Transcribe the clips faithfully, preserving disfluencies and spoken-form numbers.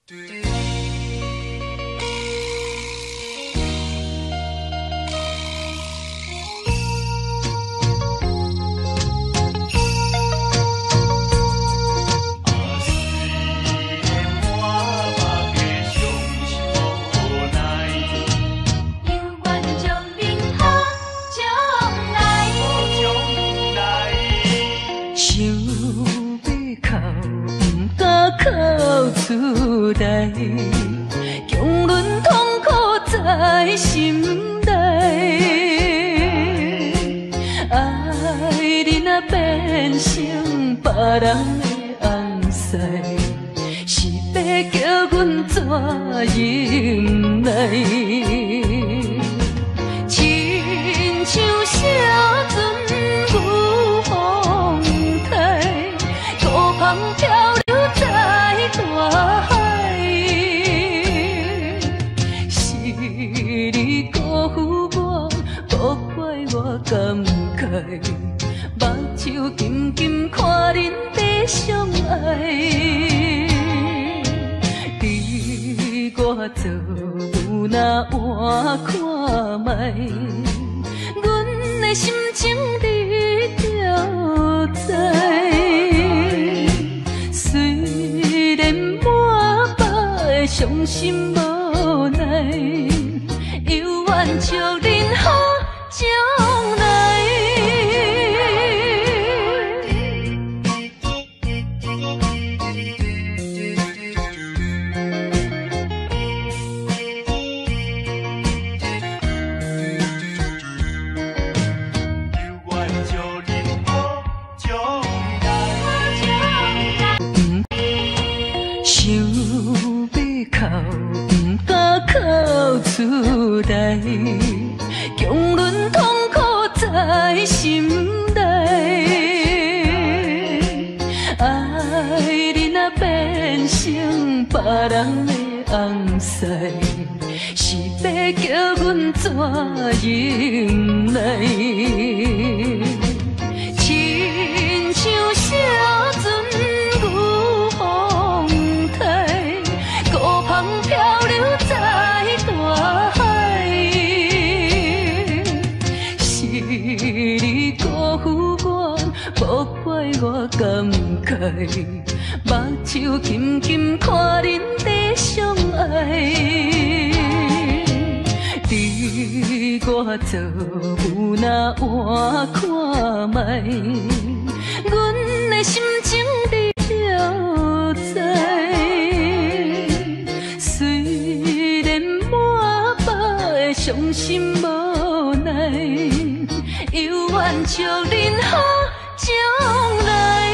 强忍痛苦在心内，爱你若变成别人的红婿，是要叫阮怎忍耐？亲像写船有风台，孤帆漂流在大海。你辜负我，无怪我感慨，目睭紧紧看恁在相爱。你我做有哪换看卖，阮的心情你就知。虽然满腹的伤心无奈。犹原祝恁好将来。想要哭，不敢哭出来，强忍痛苦在心内。爱你若变成别人的红婿，是要叫阮怎忍耐？亲像写船有风台，孤帆漂流在大海。是你辜负我，无怪我感慨，目睭紧紧看恁在相爱。你我做有哪换看卖，阮的心情你就知。虽然满腹的伤心无奈，犹原祝恁好将来。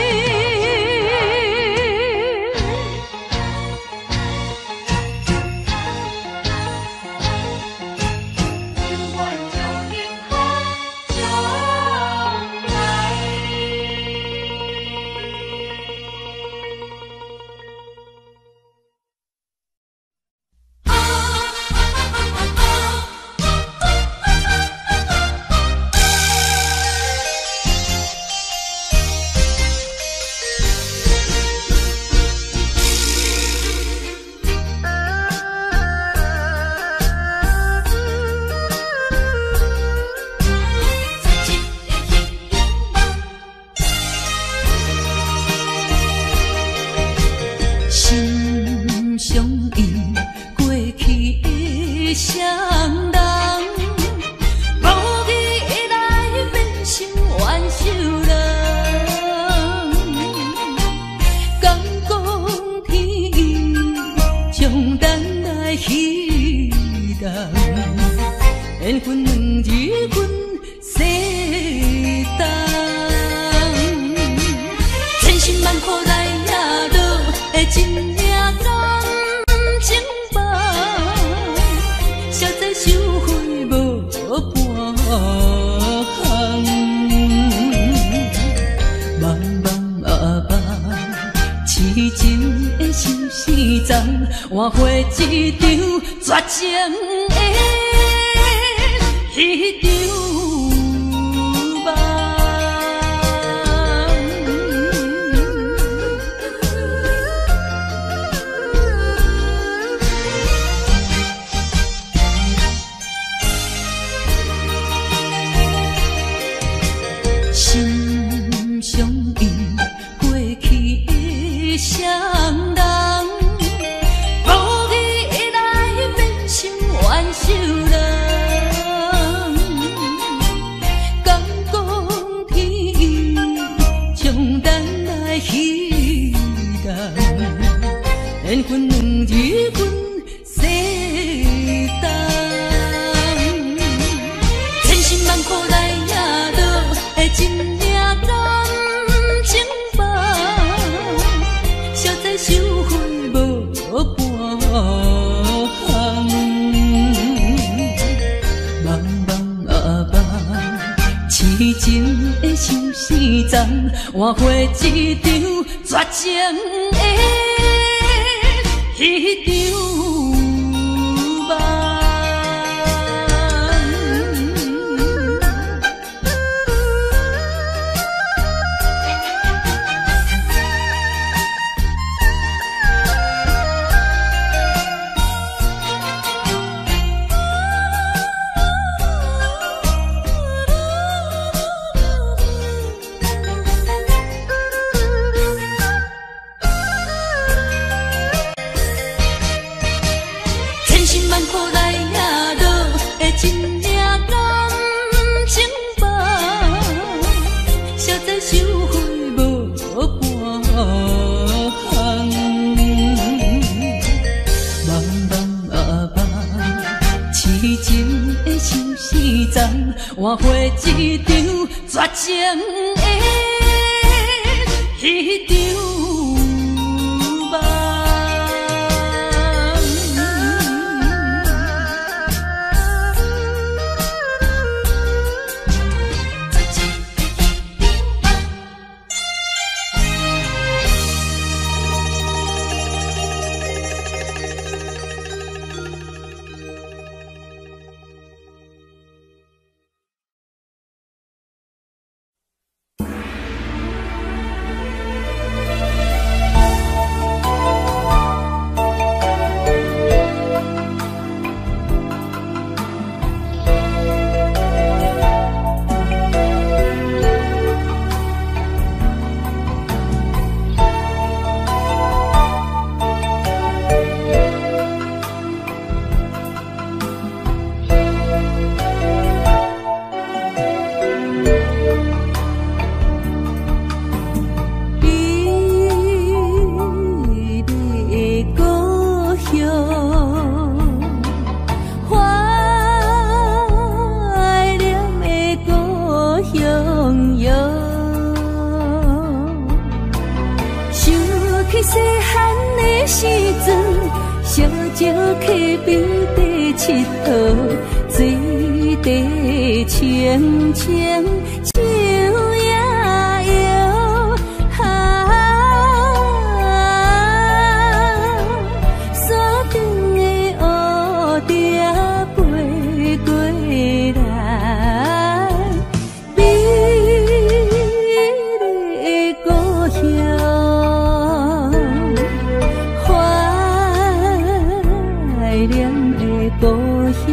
缘分两字阮世当，千辛万苦来也落的真命感情梦，实在收回无半项。茫茫啊茫，痴情的心事重，换回一场绝情的。一场梦， 双人，无意会来变成怨仇人。敢讲天意将咱来彼岸，缘分两日分世间，千辛万苦来也落的真命感情吧，消灾收回无半项，茫茫啊茫，痴情的相思丛，换回一场绝情的彼场梦。千辛万苦来也落的真命感情吧，消灾收回无半项，茫茫啊茫，痴情的相思丛，换回一场绝情的彼场梦。细汉的时阵，烧石溪边底佚佗，水底清清树也摇，啊，山顶的乌蝶飞过来，美丽的故乡。怀念的故乡。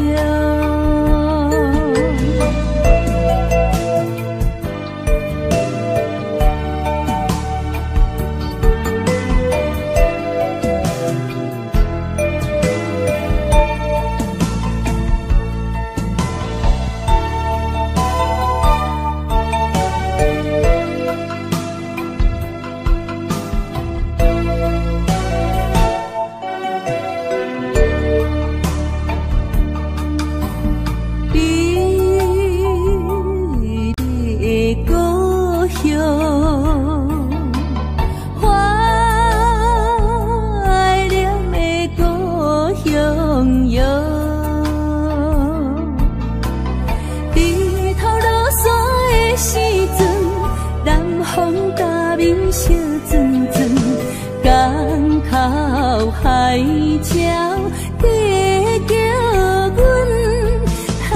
海鸟在叫阮，啊，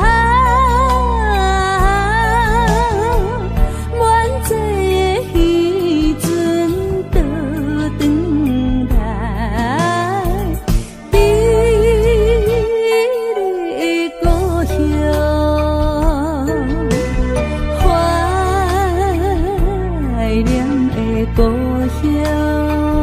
满载的渔船倒转来，美丽的故乡，怀念的故乡。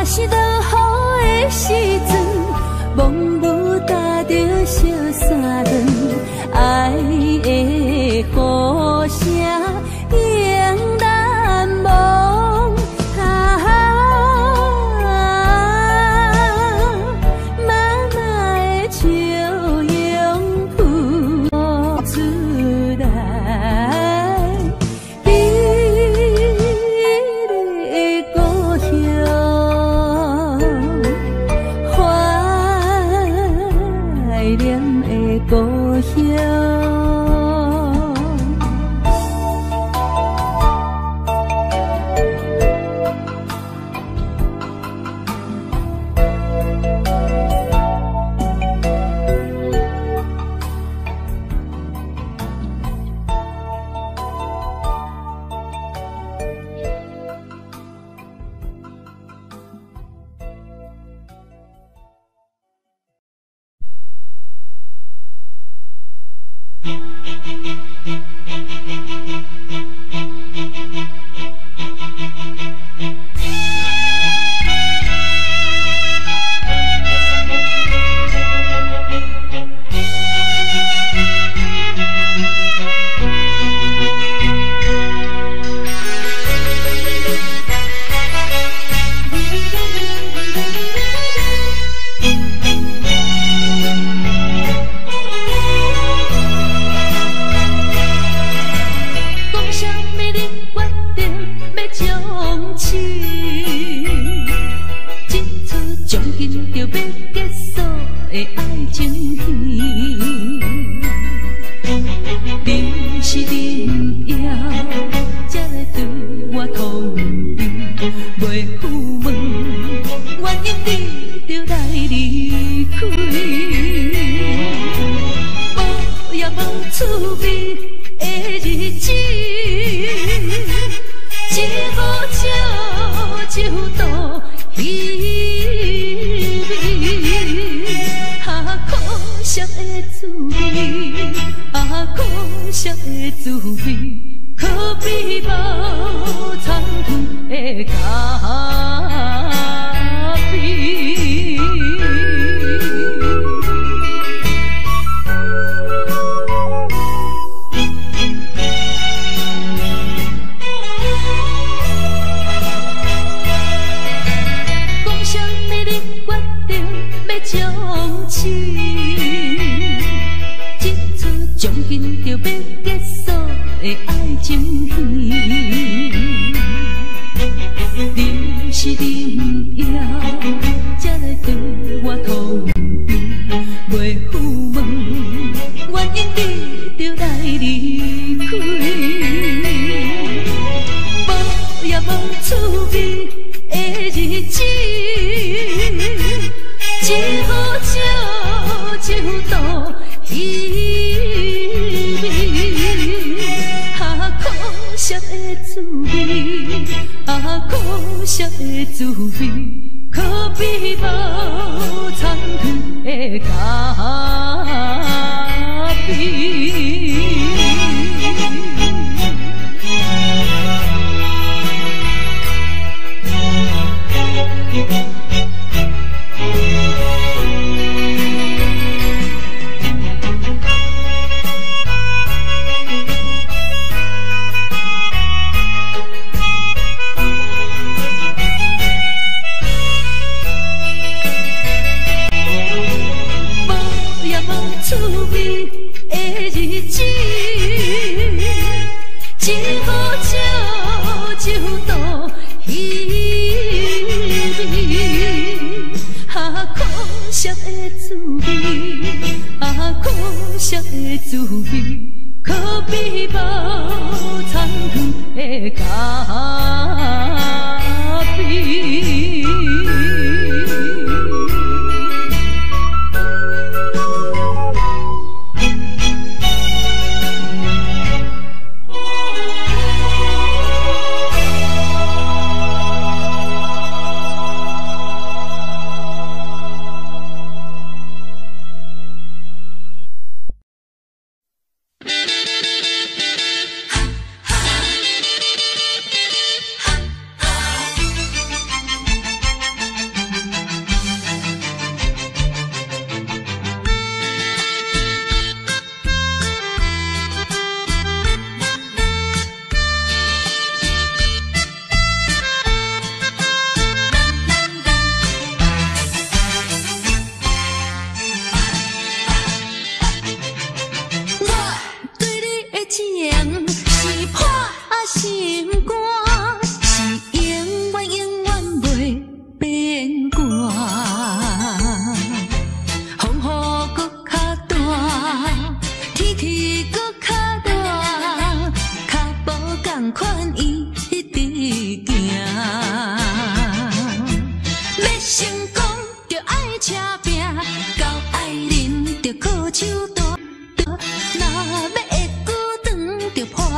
是落雨的时阵，蒙雾搭着小三轮，爱的呼声永难忘。啊，妈妈的笑容浮出来，美丽的故乡，怀念的故乡。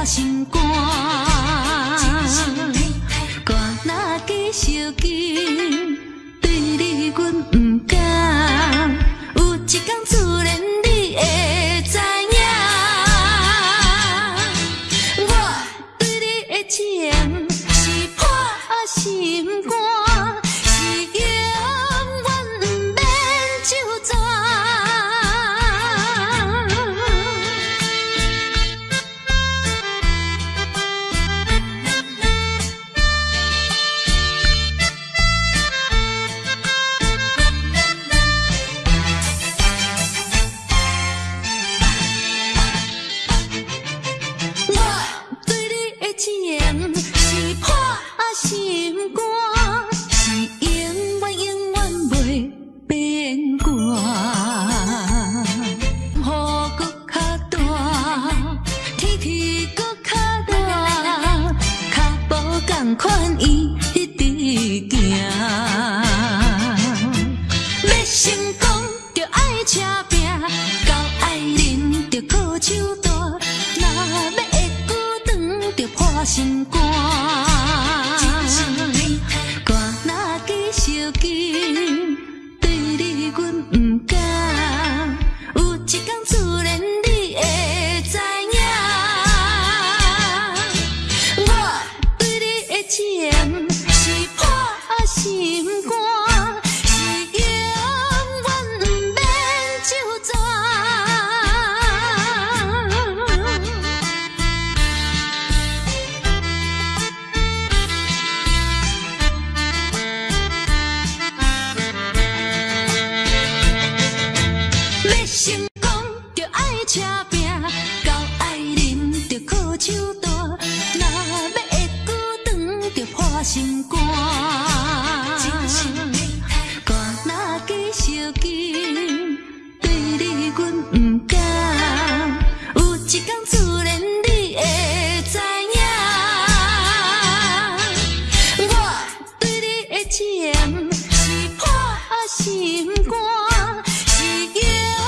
心肝。歌若继续紧，对你阮不敢。有一天自然你会知影，我对你的情是破心肝，是永远不免就全。是破心肝，是永远永远袂变卦。雨搁较大，天气搁较热，脚步同款伊一直行。要成功着爱车拼，到爱人着靠手大，若要会久长着破心肝。歌若继续紧，对你阮不敢。有一天自然你会知影，我对你的情是破心肝，是永远不免就全。成功着爱车拼，到爱人着靠手大，若要会久长着破心肝。歌若继续紧，对你阮不敢。有一天自然你会知影，我对你的情是破心肝，是永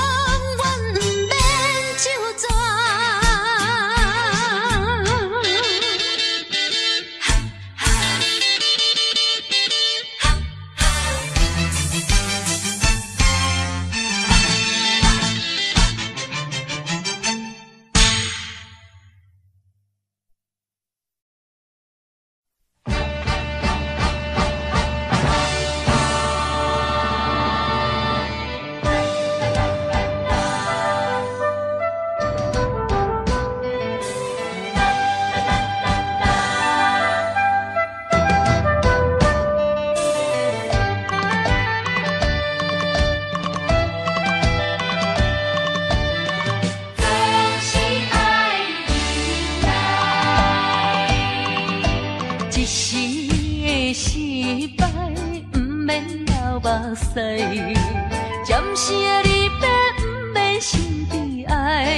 暂时的离别，不免心悲哀，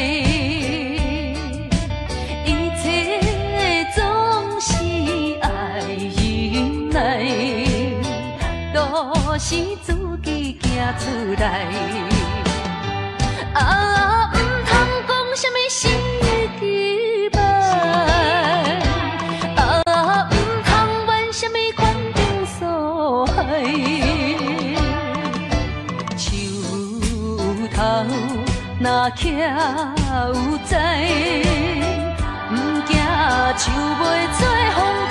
一切总是爱忍耐，都是自己行出来。啊，唔通讲什么心意期待，啊，唔通怨什么款定所害。头若徛有在，毋惊树袂做风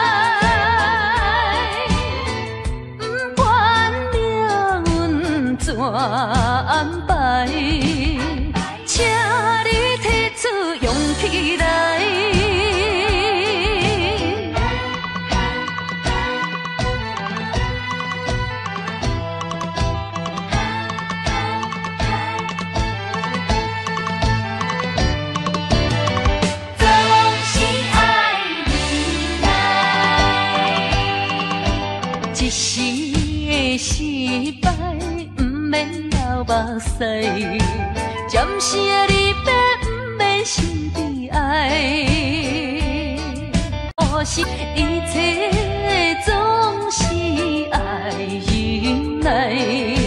开，毋管命运怎安排，请你提出勇气来。一时的失败，不免流目屎；暂时的离别，不免心悲哀。可是一切总是爱忍耐，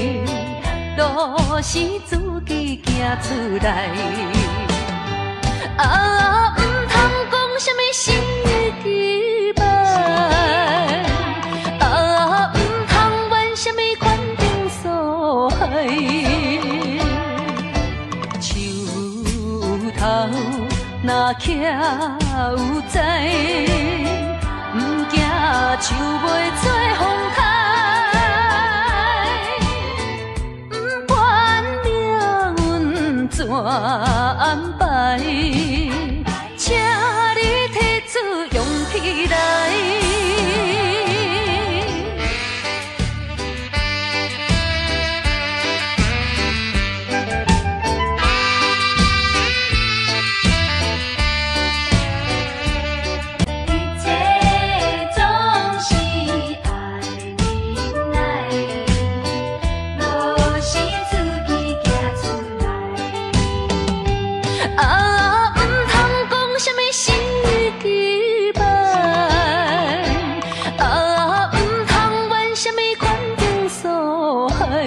都是自己行出来。啊，唔通讲。 心意期盼，啊，唔通怨什么款定所害。树头若徛有在，唔惊树袂做风台。不管命运怎安排，请你提出勇气来。啊，唔通讲什么心意期盼，啊，唔通怨什么款定所害。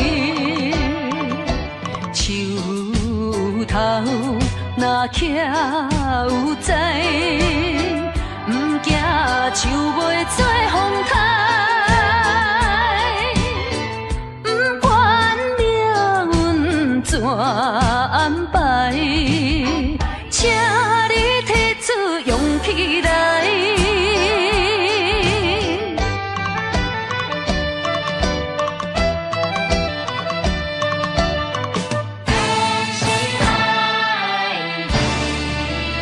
树头若徛有在，唔惊树袂做风台。不管命运怎安排，请你提出勇气来。是爱你。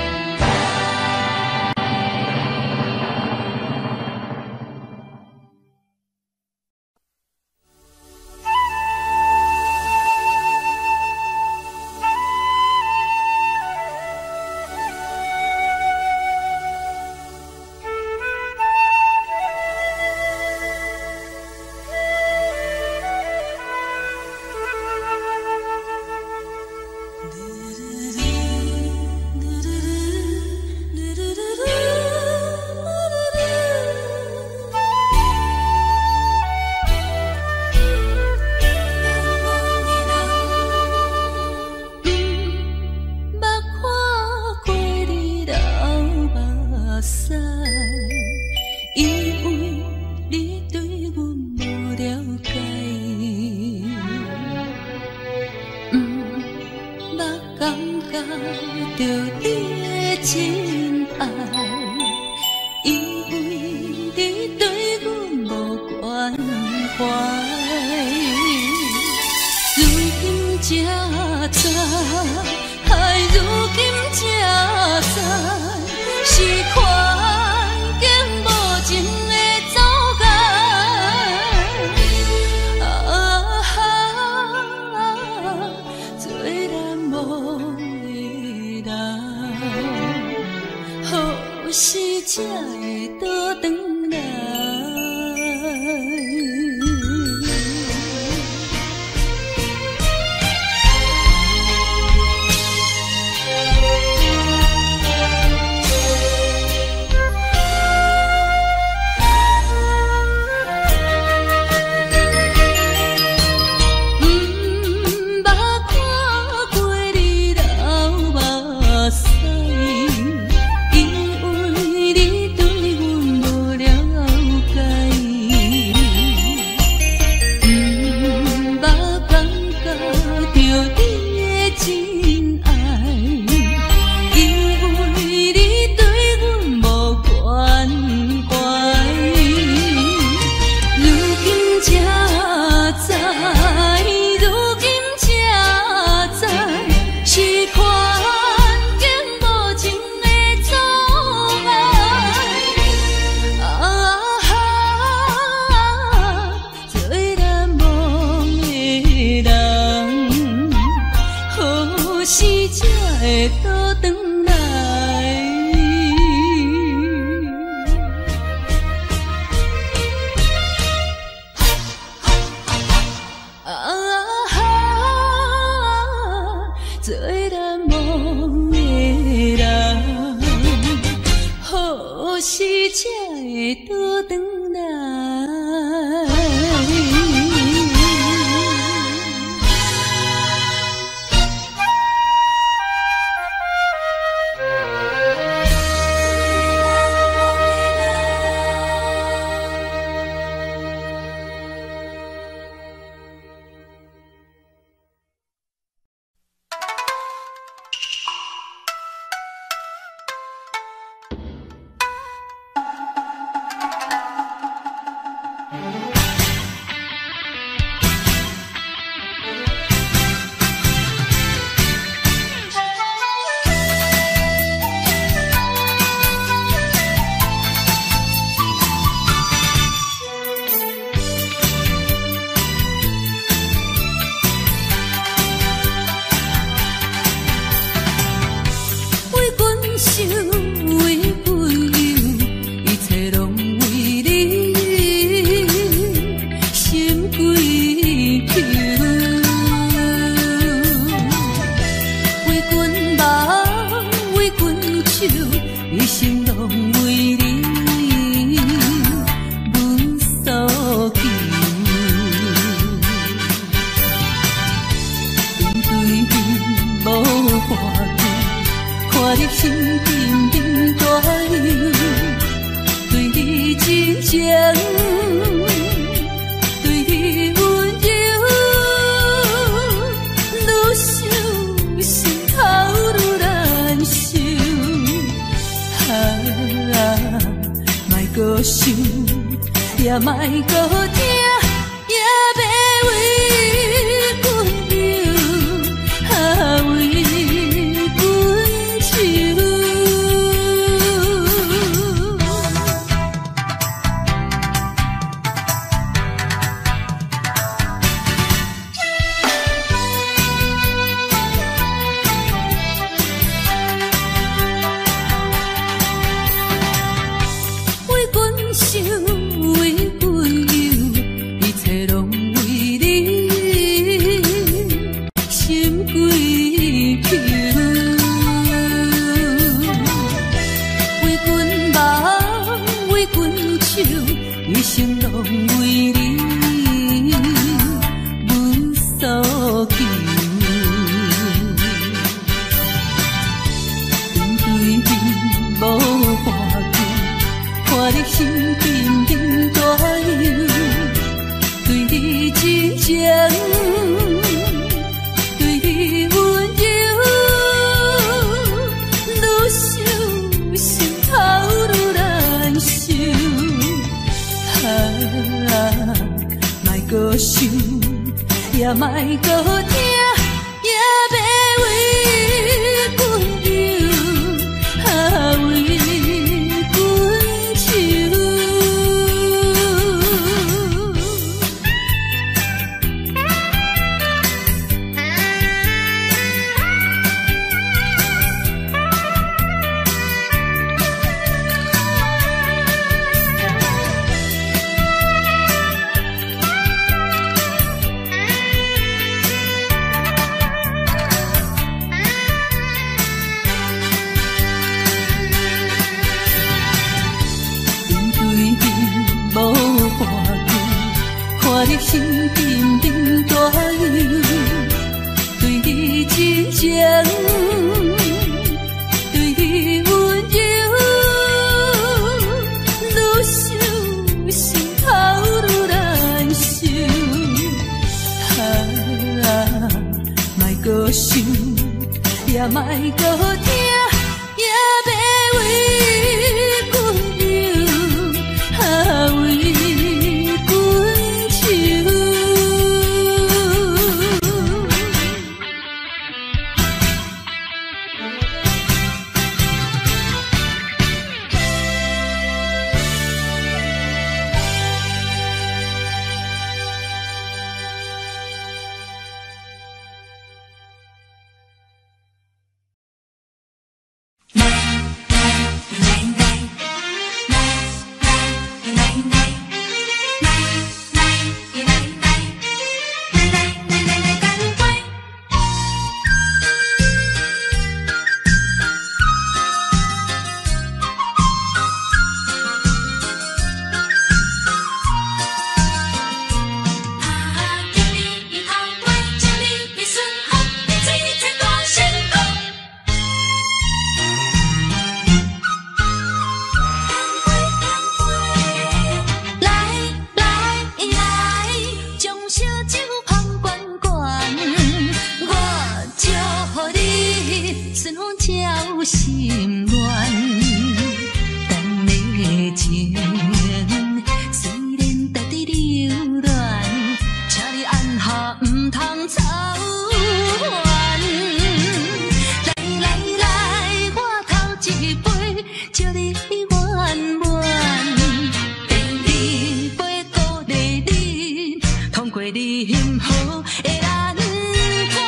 你幸福的咱看。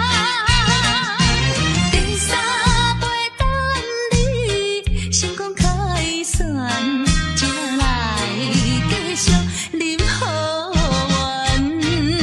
第三杯等你成功开选，才来继续饮好运。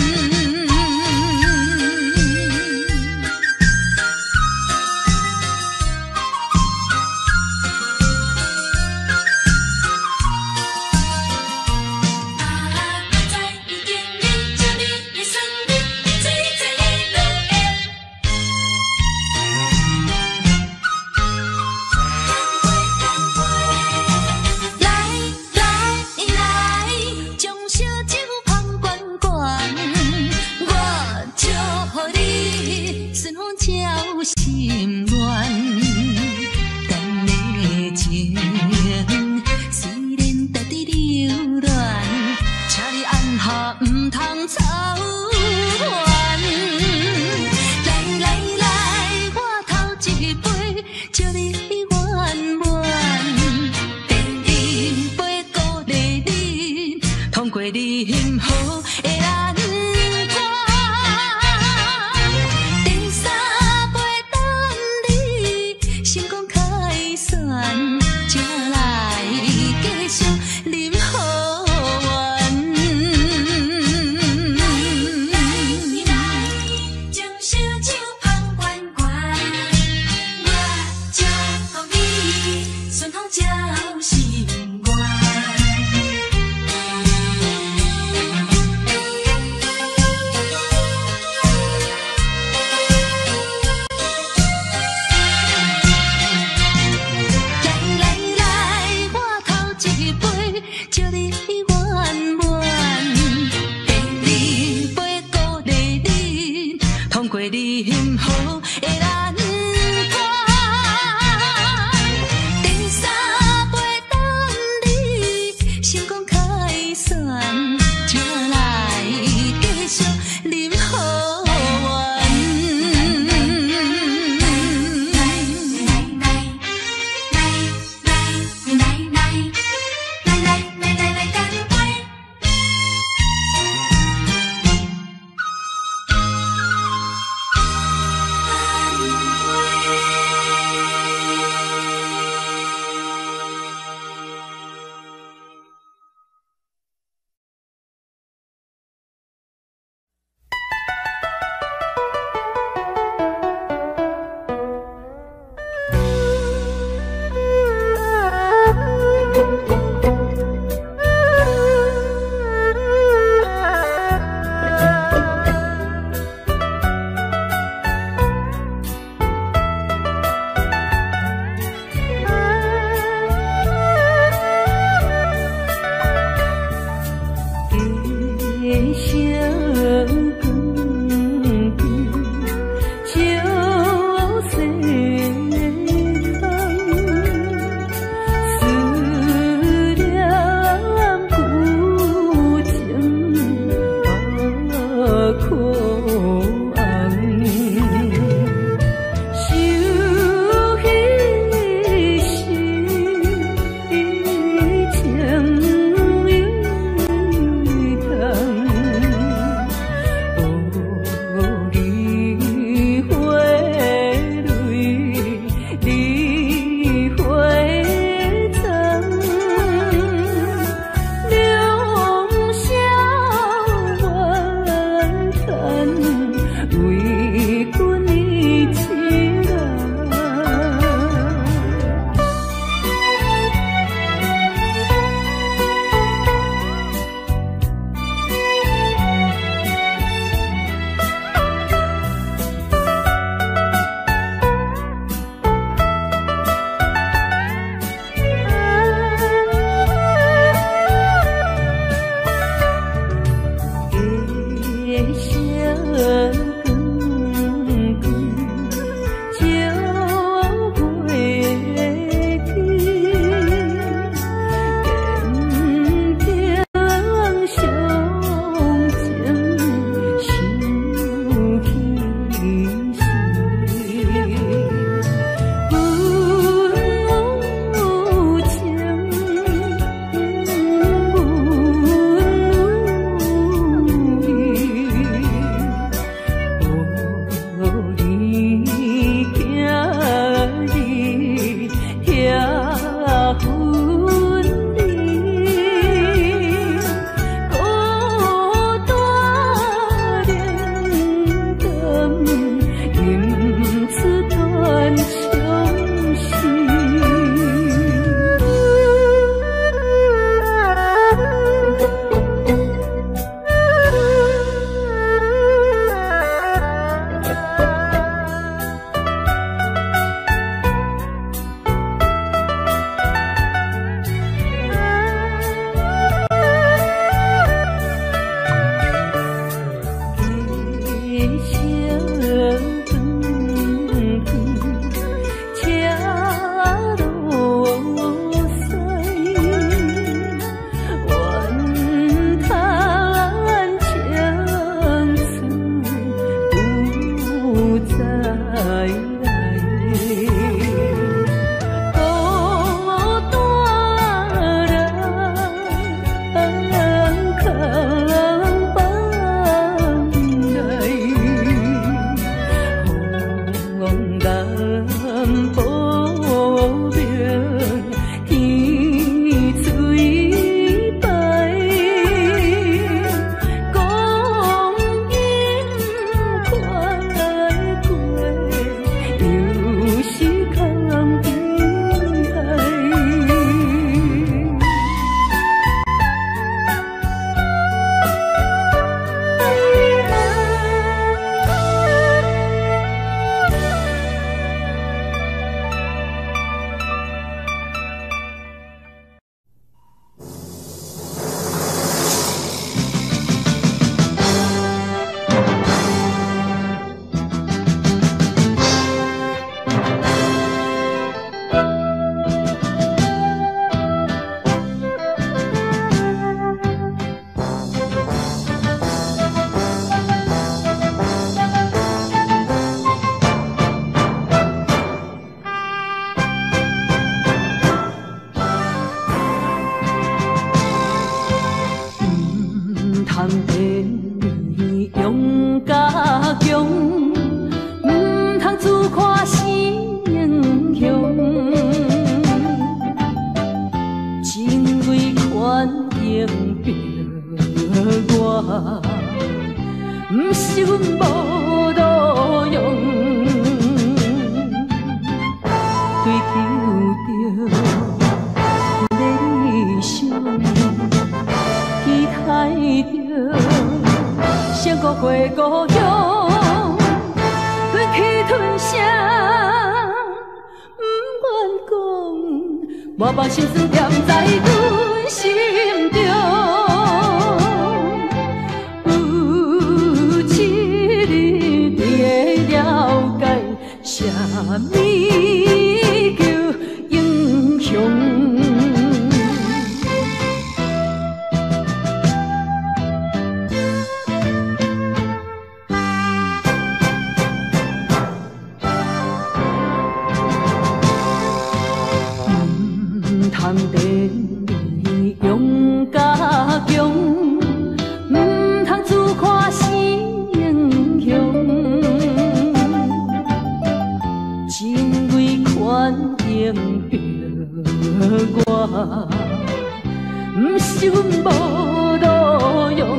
心愿，咱的情虽然在伫流恋，请你按下唔通操烦。来来来，我头一杯祝你圆满，第二杯鼓励你通过你幸福的咱。你幸福的咱看，第三杯等你成功开选，才来继续饮好运。来来来来来来来来来来来干杯！ 通地用甲强，唔通自看成雄。真为权应着我，唔是阮无路用。追求着理想，期待着胜过过故乡，忍气吞声，不愿讲，我把心酸踮在阮心中。有一日你会了解，啥物叫英雄。通地用甲强，唔通自看成雄。真为权应着我，唔是阮无路用。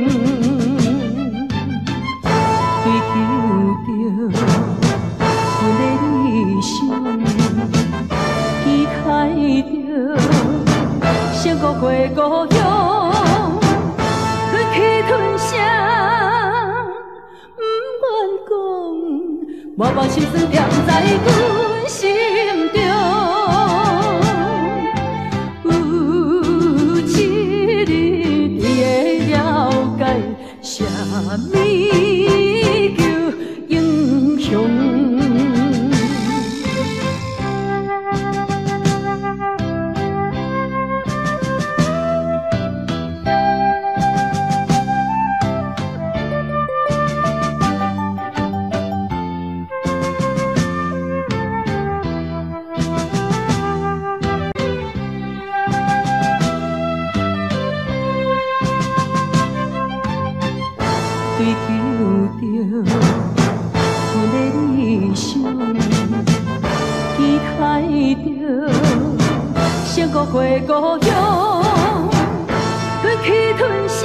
追求着阮的理想，期待着胜过过故乡，忍气吞声，不愿讲，我把心酸踮在阮心中。有一日你会了解，啥物叫英雄。追求着阮的理想，期待着胜过过故乡，忍气吞声，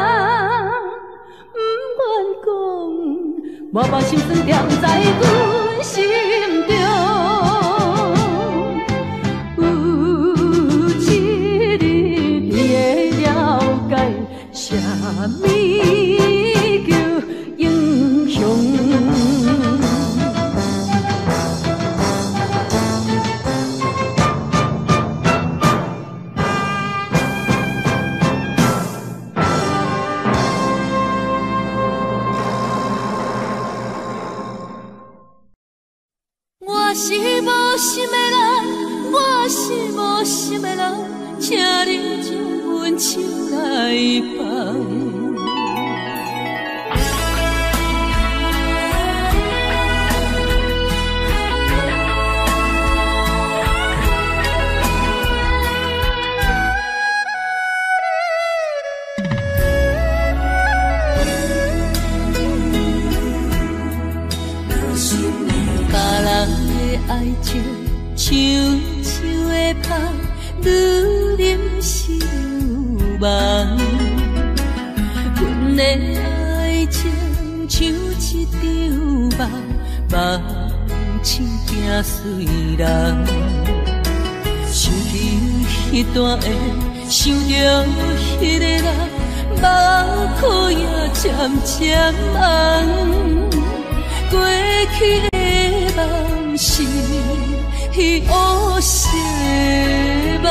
不愿讲，我把心酸踮在阮心中。有一日你会了解，啥物叫英雄。我是无心的人，我是无心的人，请你将阮手来放。爱情像像的香，愈啉是愈梦。阮的爱情像一场梦，梦醒惊碎人。想起迄段的，想着迄个人，目眶也渐渐红。过去的梦是乌色梦，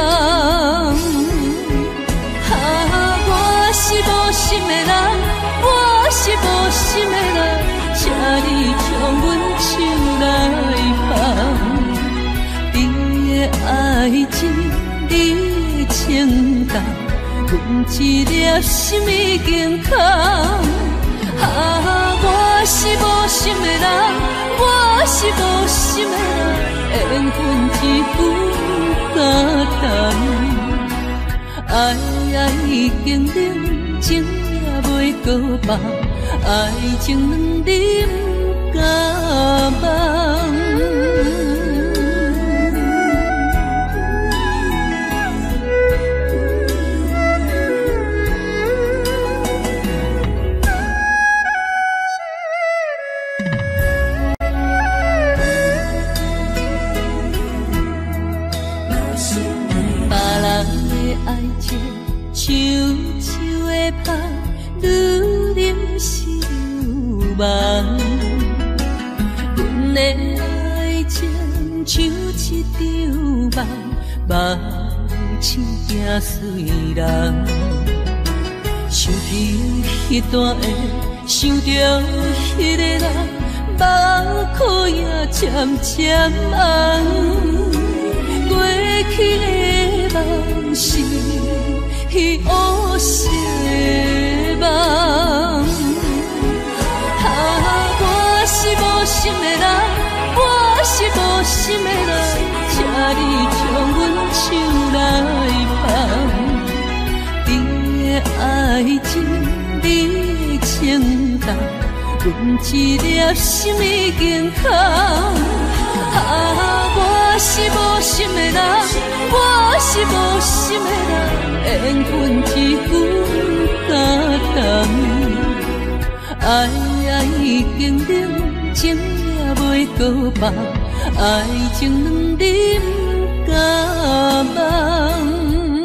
啊，我是无心的人，我是无心的人，请你将阮手来放。你的爱情，你的情感，阮一粒心已经空。啊，我是无心的人，我是无心的人，缘分只不简单。爱爱已经冷，情告别，爱情两人不敢忘。爱情像树的香，愈啉是愈梦。阮的爱情像一场梦，梦醒惊碎人。想起迄段的，想着迄个人，目眶也渐渐红。过去的梦是迄乌色的梦，啊，我是无心的人，我是无心的人，请你将阮手来放。你的爱情，你的情重，阮一粒心已经空。啊，我是无心的人，我是无心的人，缘分一句感动。爱啊已经冷，情也袂告别，爱情两人不敢忘。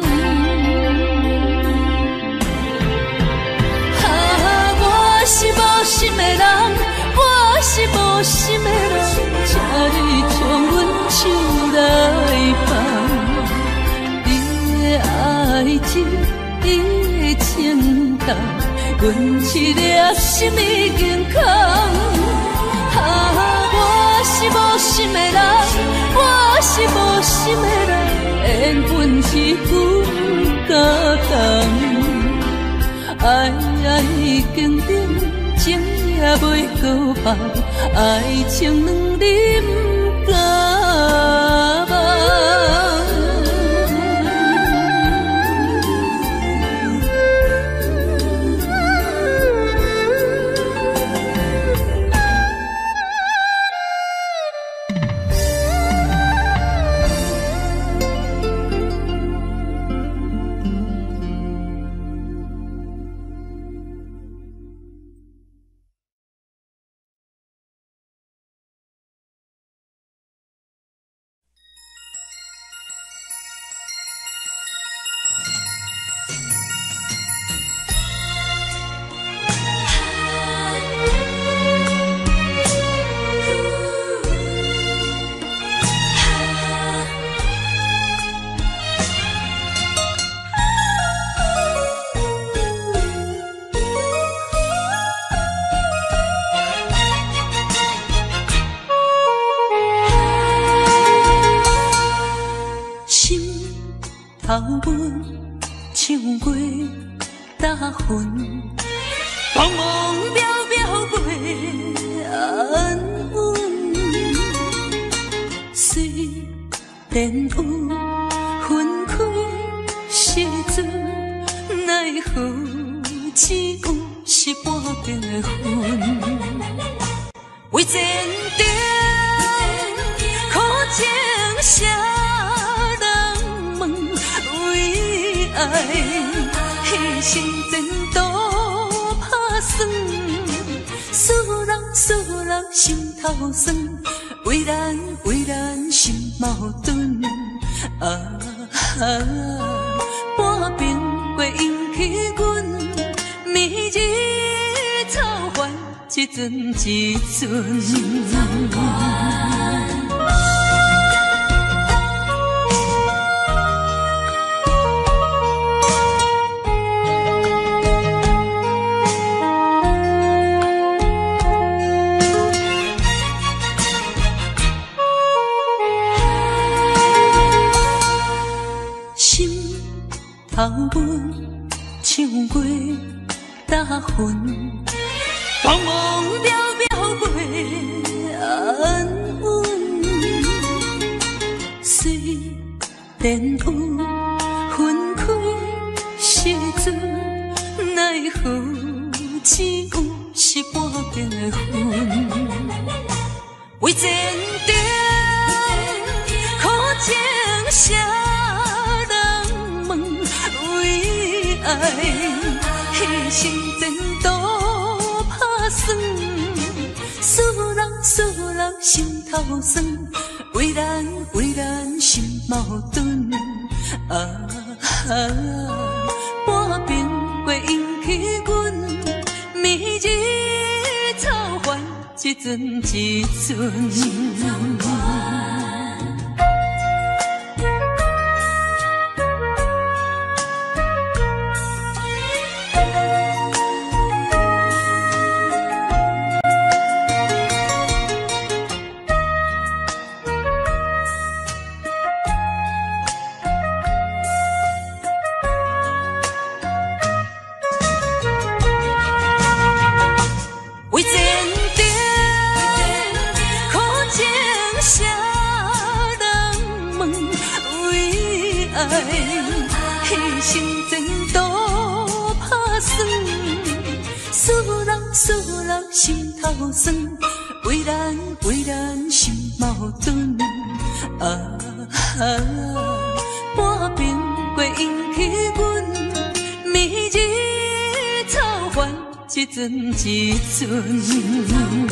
啊，我是无心的人，我是无心的人，请你将阮手来放。你的爱情，你的情重，阮一粒心已经空。啊，我是无心的人，我是无心的人，缘分一句感动。爱啊已经冷，情也袂告别，爱情两人不敢忘。头阮唱过大云，茫茫渺渺袂安稳。虽然有分开时阵，奈何只有是半边的云。为前程苦情谁人问？为爱牺牲前途打算，使人使人心头酸。为咱为咱心矛盾，啊啊，半边过引起阮迷日草原一阵一阵。头阮唱过大云，茫茫渺渺袂安稳。虽然有分开时阵，奈何只有是半瓶的烟。为前程苦情谁人问？为爱牺牲前途打算，使人使人心头酸，为咱为咱心矛盾。啊啊！半瓶过引起阮明日草原一阵一阵。牺牲前途打算，使人使人心头酸，为咱为咱心矛盾。啊啊！半瓶过引起阮明日草原一阵一阵。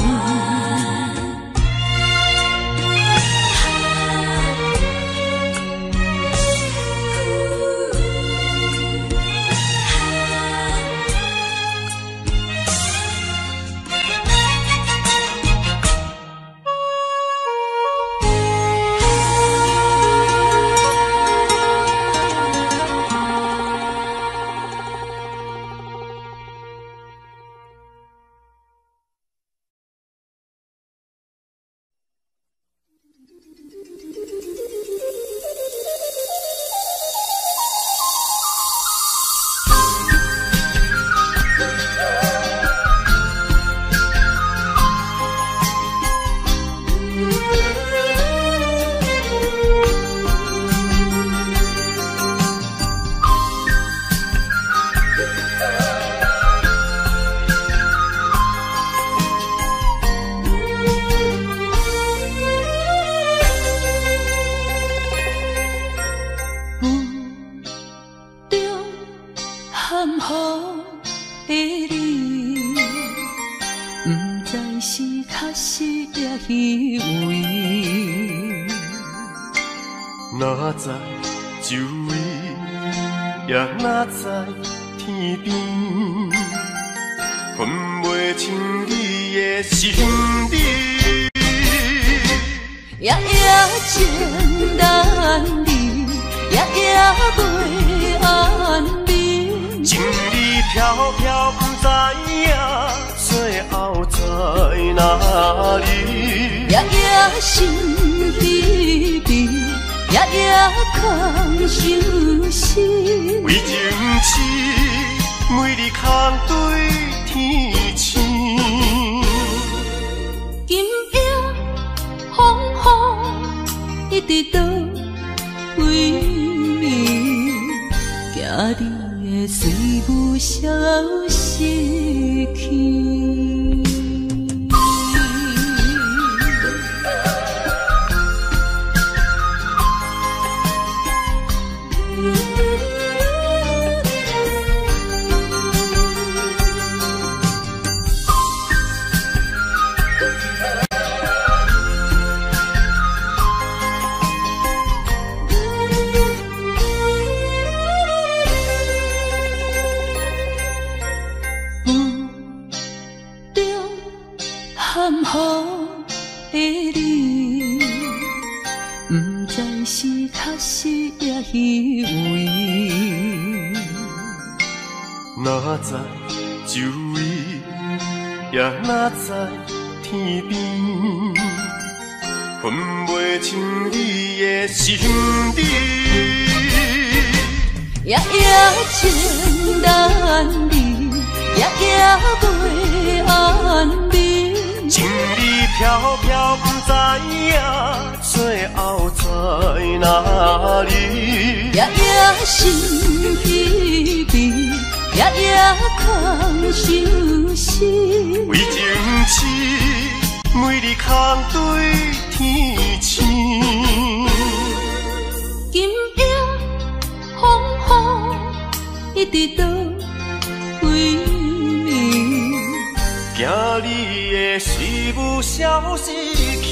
哪知周围，也哪知天边，分袂清你的心理。 夜夜情难离，夜夜袂安眠。 情意飘飘，不知影最后在哪里。 夜夜心稀微。夜夜空相思， 为情痴，每日空对天星。 今夜风雨一直倒位，惊你的水母消失去。含糊的你，不知是确实也虚伪。 哪知周围，也哪知天边，分袂清你的心理。 夜夜情难离，夜夜袂安眠。 情意飘飘，不知影最后在哪里。 夜夜心稀微，夜夜空相日空对天星。 今夜风雨一直倒位， 惊你的水母消失去。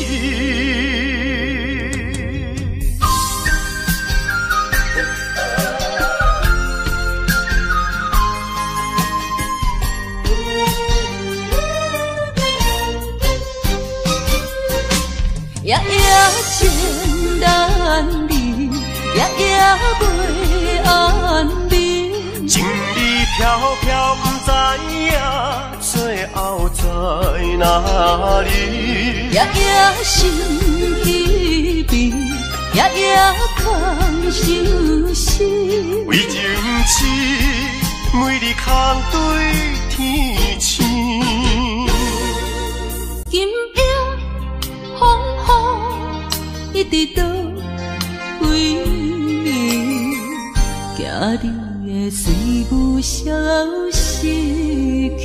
夜夜情难离，夜夜袂安眠。 情意飘飘，不知影最后在哪里。 夜夜心稀微，夜夜空相思。 为情痴，每日空对天星。 今夜风雨一直倒位，惊你的水母消失去。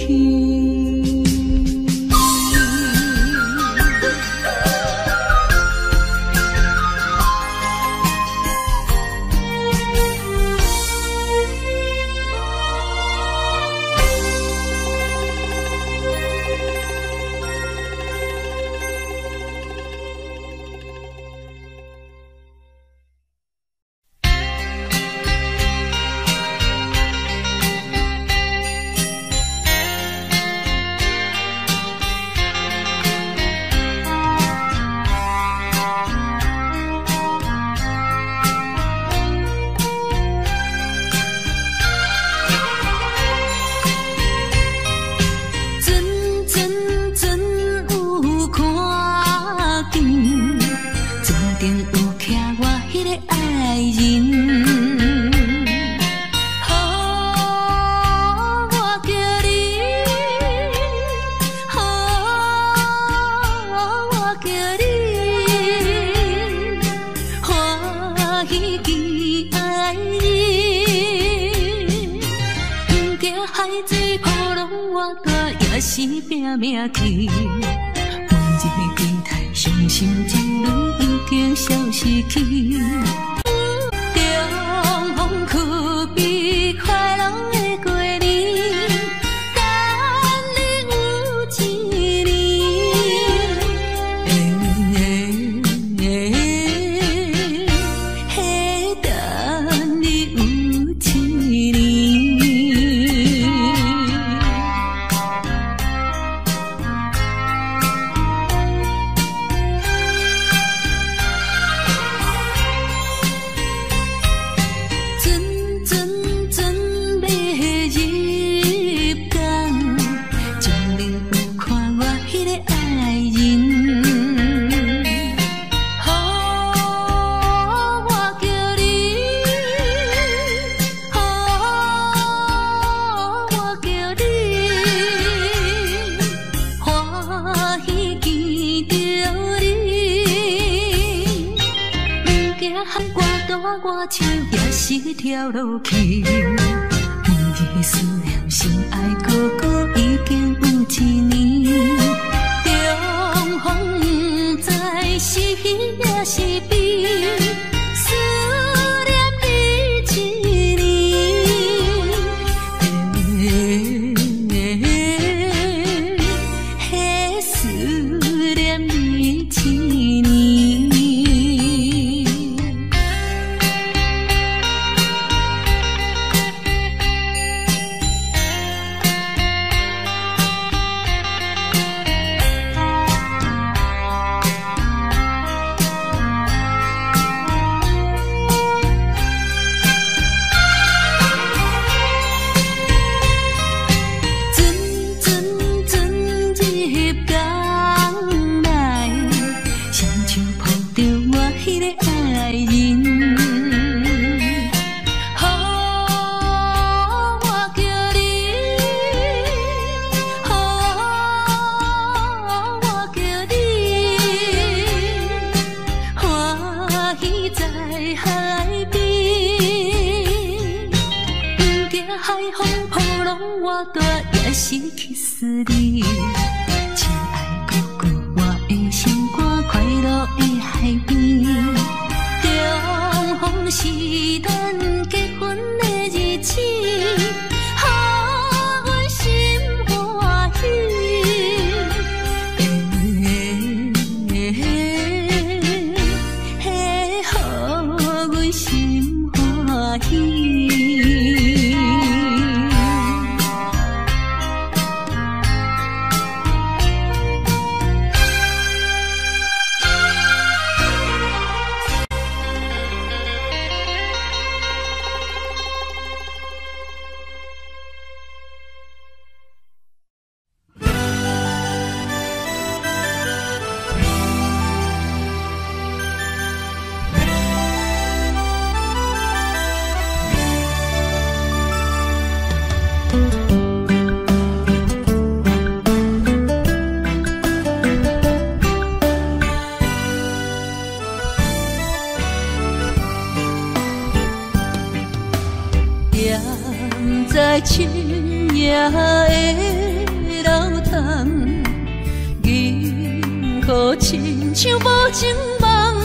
是拼命去，每日期待伤心情侣已经消失去。重逢可比快乐的过年，等你有一年。嘿，等你有一年。我手也是跳落去，每日思念心爱哥哥已经有一年，重逢不知是喜也是悲，思念你一年，嘿，思念你一年。失去思你，亲爱哥哥，我的的老窗，银河亲像无情梦。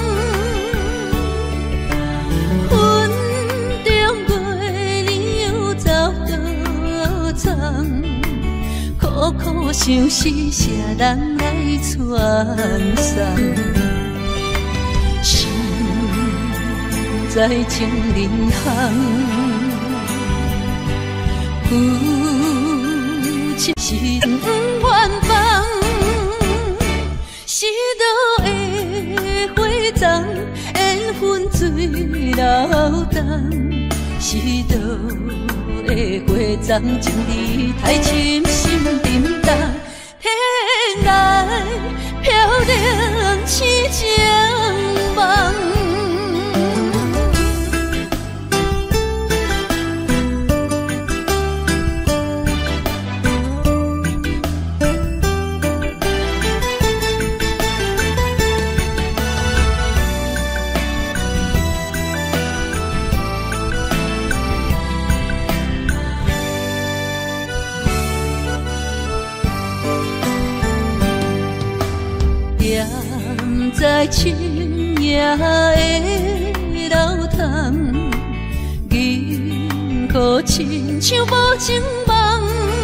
云中月亮又走倒藏，苦苦相思，谁人来传送？心在情人行，有情是远方，是倒的花丛，缘分水流动，是倒的花丛，情义太深，心沉重，天来飘零痴情梦。在深夜的老窗，银河亲像无情梦。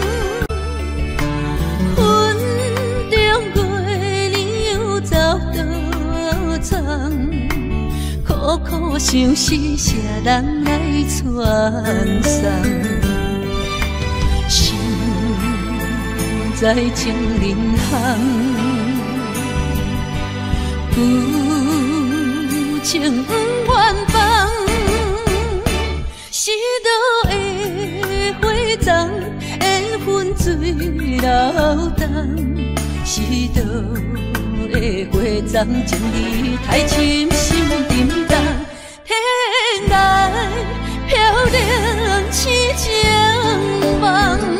云中月亮又走倒藏，苦苦相思，谁人来传送？心在情人行。有情远方，是倒的花丛，缘分水流动，是倒的花丛，情义太深，心沉重，天来飘零痴情梦。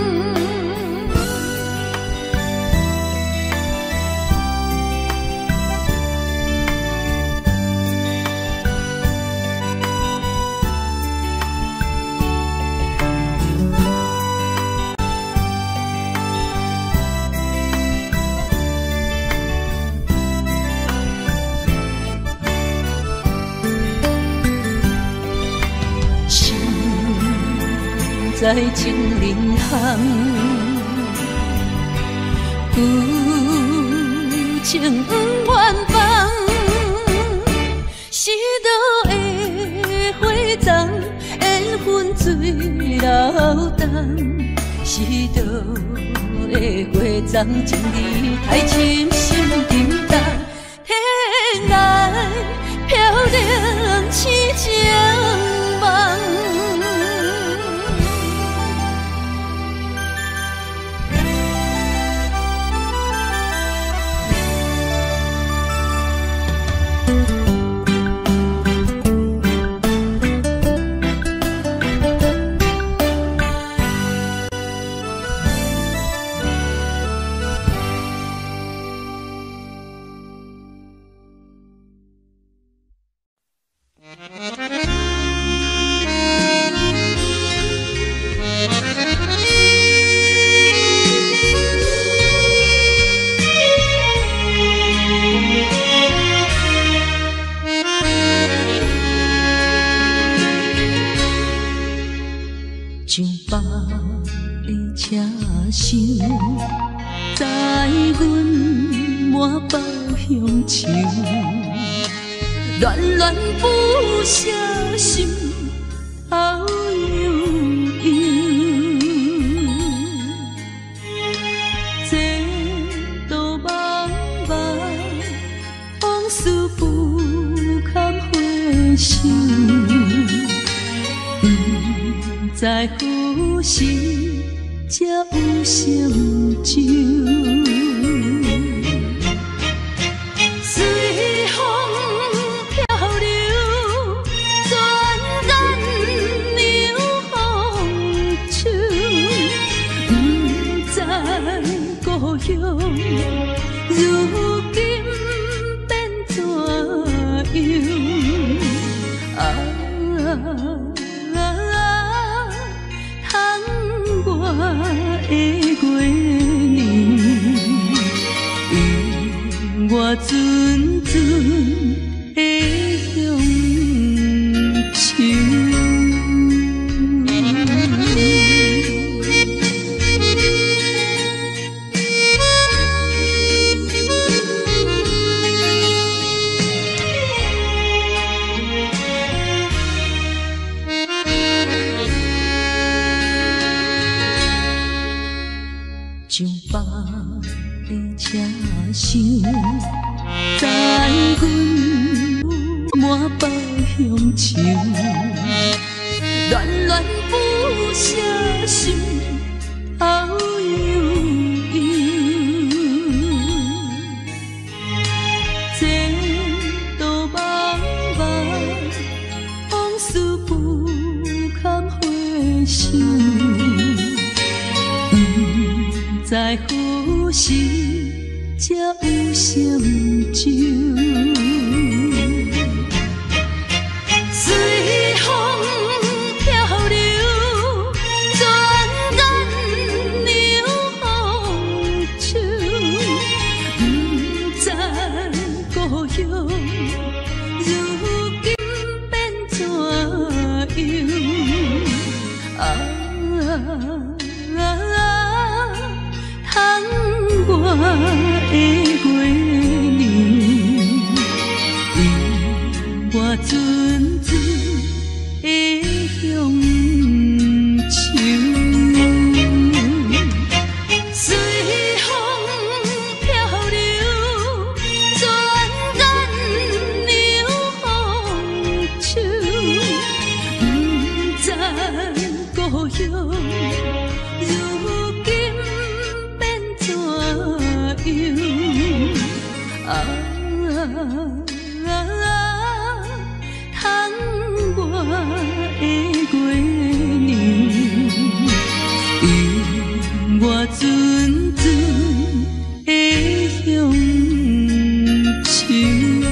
在情人行，有情远方，是倒的花丛，缘分水流动，是倒的花丛，情义太深，心沉重，天来飘零痴情梦。 像百里车声，载阮满北乡愁，恋恋不舍心头悠悠。这道茫茫往事不堪回首。在何时才有成就？随风漂流，转眼流风手。不知故乡如今变怎样？啊！ 的月亮，因我阵阵的乡愁。上北的车厢，等阮满北乡愁，恋恋不舍心头悠悠。前途茫茫，往事不堪回首。在何时才有成就？随风漂流，转眼流风手。不知故乡如今变怎样？啊！我的月亮，因我阵阵的乡愁。随风漂流，转眼流风手。不知故乡如今变怎样？啊！窗外的月亮，因我阵阵的乡愁。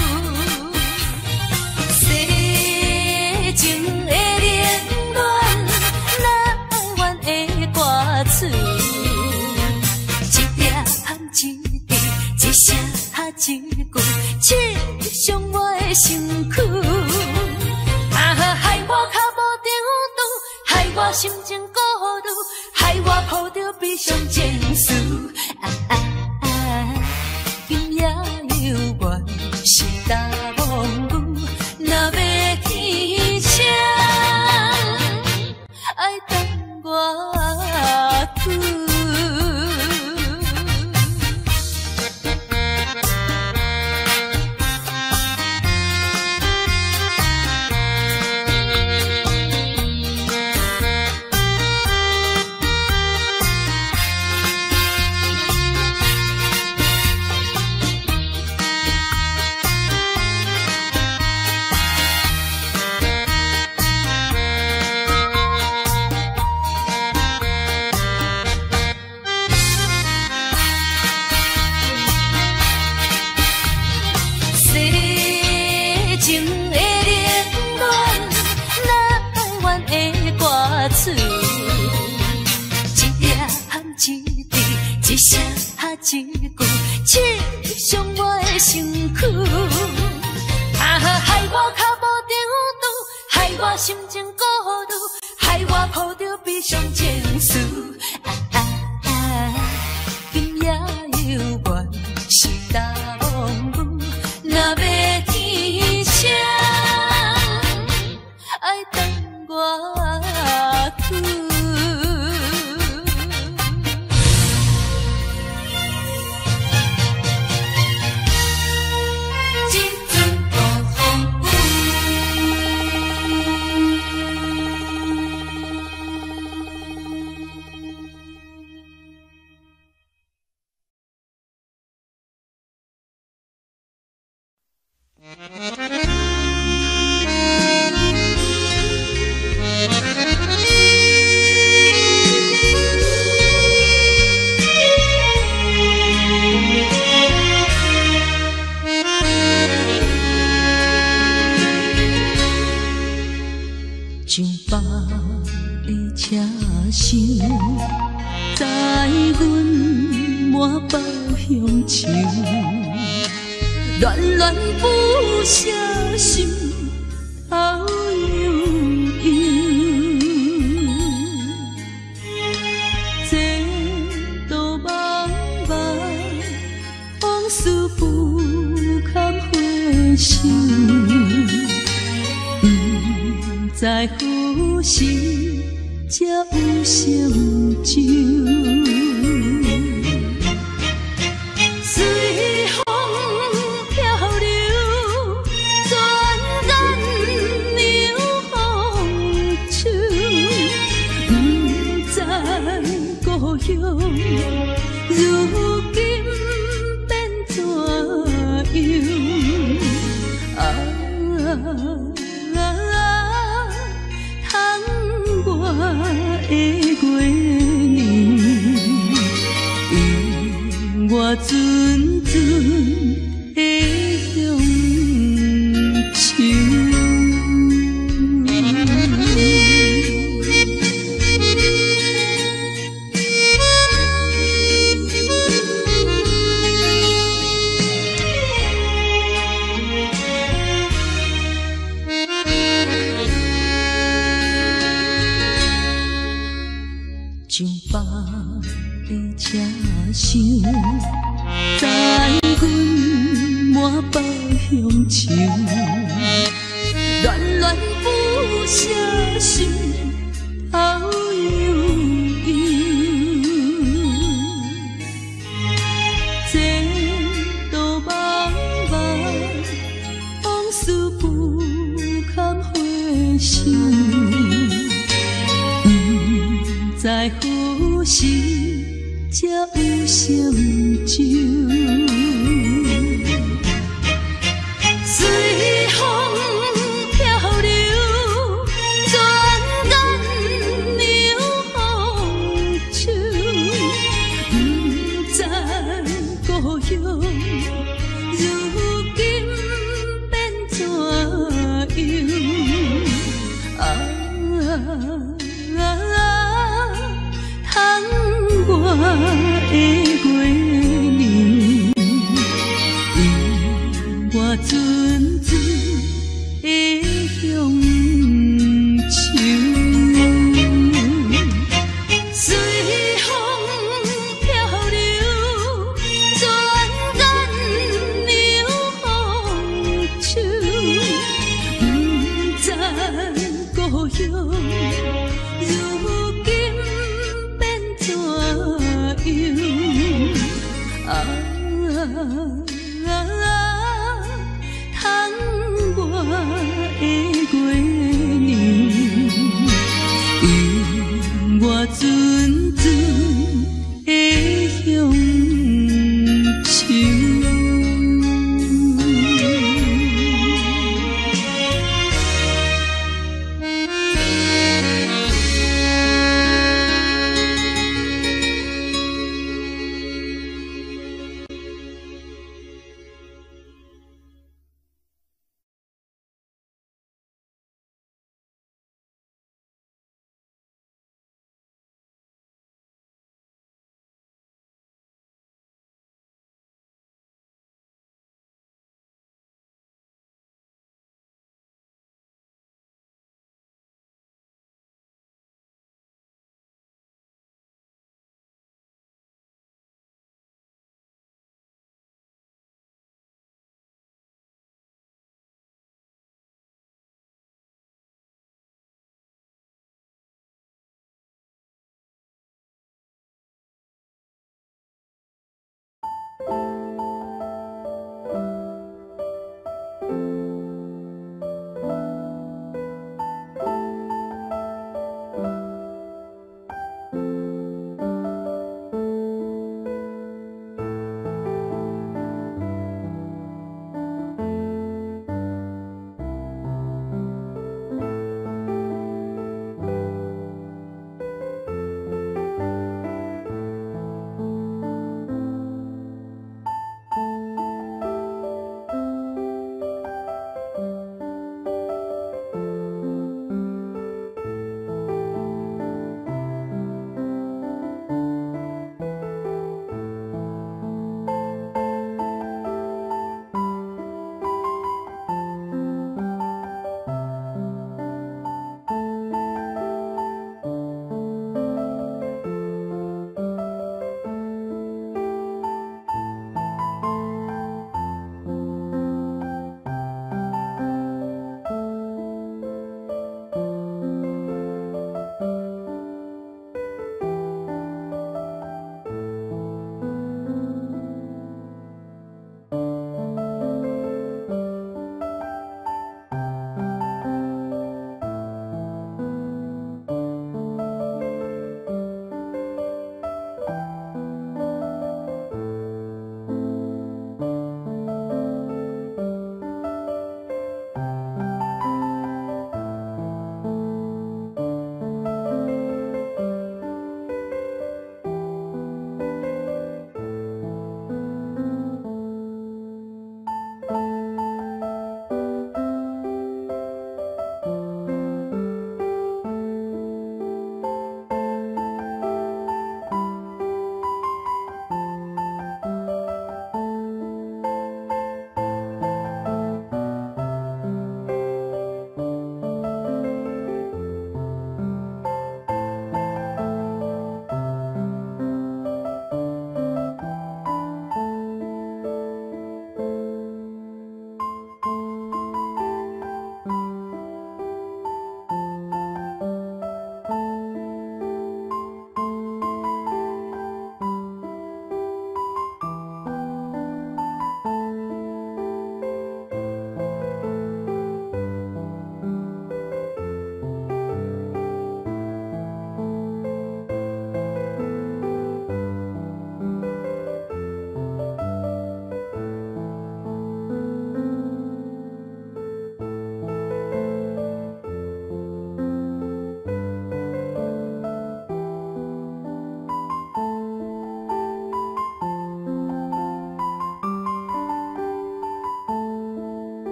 情的冷暖。 我心情孤独，害我抱着悲伤情绪。啊啊啊！今夜犹原是大梦雨，若要天晴，爱等我去。一声一句，刺伤我的身躯。啊哈，害我脚步颠倒，害我心情孤独，害我抱着悲伤情绪。啊啊啊！今夜犹原是大梦雨，若要天晴，爱等我去。上北的车声，载阮满北乡愁，恋恋不舍心头悠悠，这道茫茫往事不堪回首。在何时才有成就？随风漂流，转眼流风手。不知故乡如今变怎样？啊！我的月年，因我阵阵的乡愁。上北的车声，载阮满北乡愁，恋恋不舍心头悠悠。这道茫茫往事不堪回首。在何时才有成就？随风漂流，转眼流风手。不知故乡如今变怎样？啊！我的月年， 水。